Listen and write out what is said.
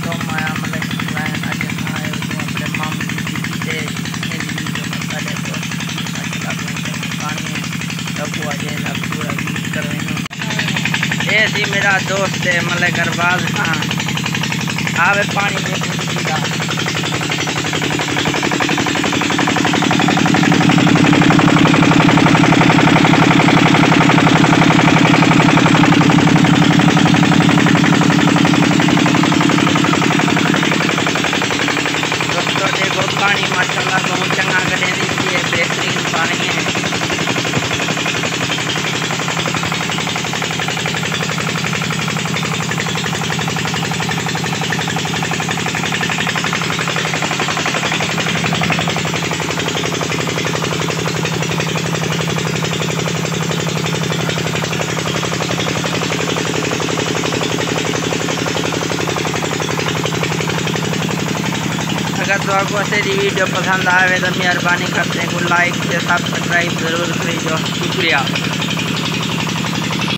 तो माया मतलब लाइन आज आए तो अपने माम दीदी से मेरी वीडियो में पहले तो अच्छा पानी है तब वो आज ना पूरा यूज कर रहे हैं। ये सी मेरा दोस्त है मतलब गरबाज खान आवे पानी में सीधा पानी माशाल्लाह बहुत चंगा करें दीजिए, बेहतरीन पानी है। अगर तो आपको ऐसी वीडियो पसंद आए तो मेहरबानी करते हैं को लाइक से सब्सक्राइब ज़रूर करिए। शुक्रिया।